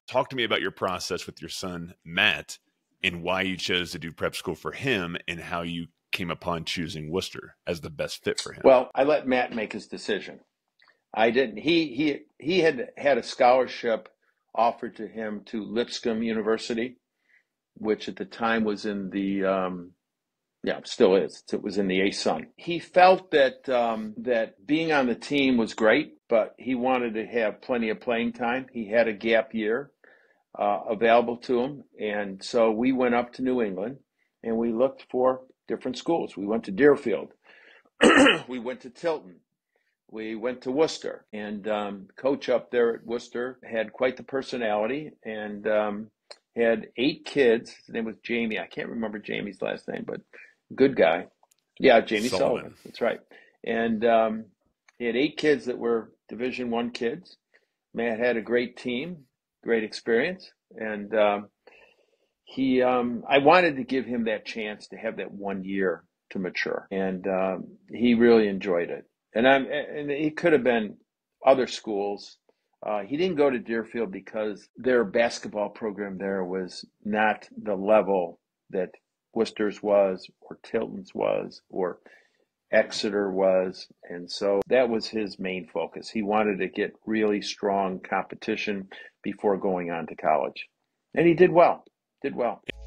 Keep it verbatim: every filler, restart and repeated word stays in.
talk to me about your process with your son, Matt, and why you chose to do prep school for him and how you came upon choosing Worcester as the best fit for him. Well, I let Matt make his decision. I didn't. He he he had had a scholarship offered to him to Lipscomb University, which at the time was in the um, yeah, still is. It was in the A Sun. He felt that um, that being on the team was great, but he wanted to have plenty of playing time. He had a gap year uh, available to him, and so we went up to New England and we looked for different schools. We went to Deerfield, we went to Tilton. We went to Worcester, and um, coach up there at Worcester had quite the personality and um, had eight kids. His name was Jamie. I can't remember Jamie's last name, but good guy. Yeah, Jamie Sullivan. Sullivan. That's right. And um, he had eight kids that were Division One kids. Matt had a great team, great experience, and um, he. Um, I wanted to give him that chance to have that one year to mature, and um, he really enjoyed it. And I'm, and he could have been other schools. Uh, he didn't go to Deerfield because their basketball program there was not the level that Worcester's was, or Tilton's was, or Exeter was. And so that was his main focus. He wanted to get really strong competition before going on to college. And he did well, did well.